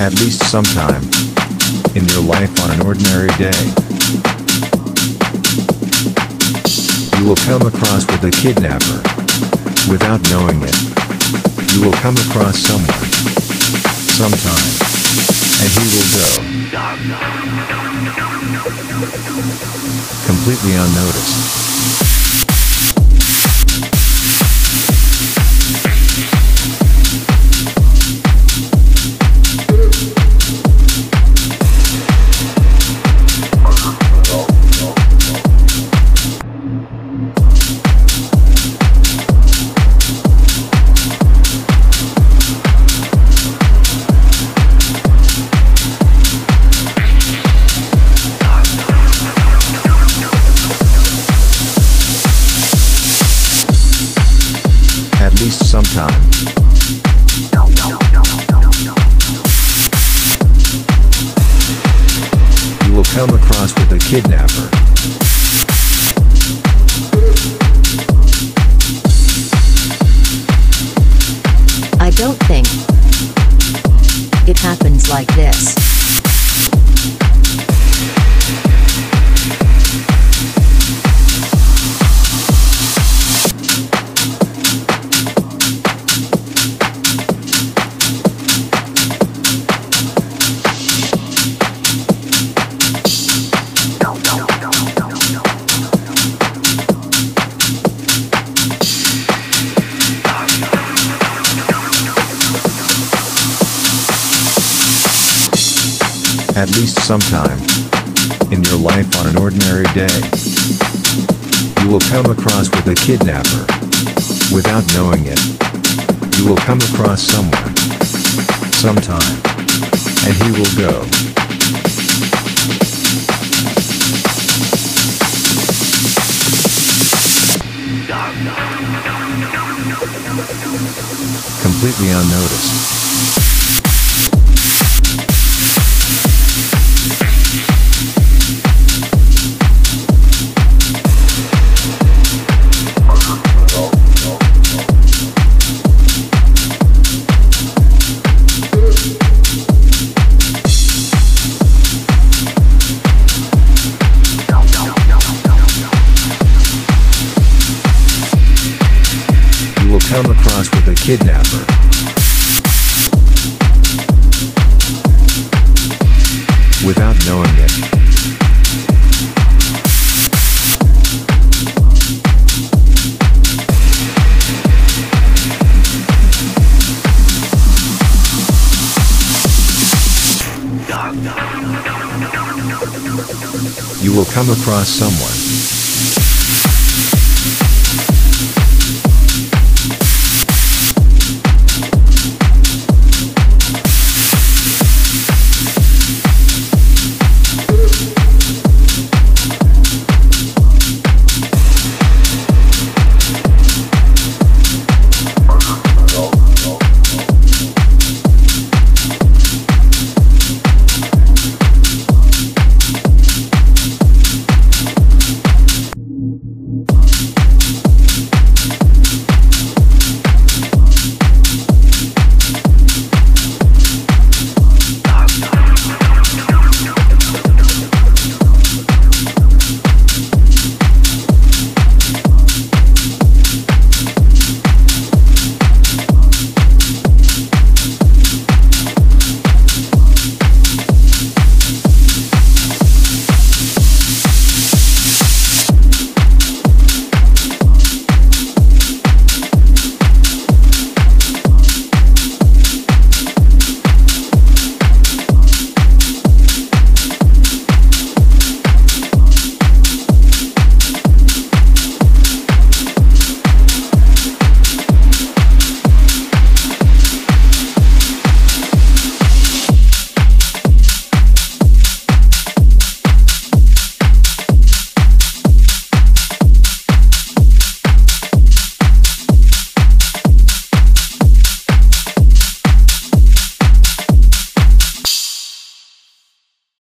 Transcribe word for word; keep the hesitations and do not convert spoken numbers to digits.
At least sometime in your life on an ordinary day, you will come across with a kidnapper. Without knowing it, you will come across someone, sometime, and he will go completely unnoticed. At least sometime. You will come across with a kidnapper. I don't think it happens like this. At least sometime in your life on an ordinary day, you will come across with a kidnapper. Without knowing it, you will come across someone, sometime, and he will go completely unnoticed. Come across with a kidnapper. Without knowing it, you will come across someone,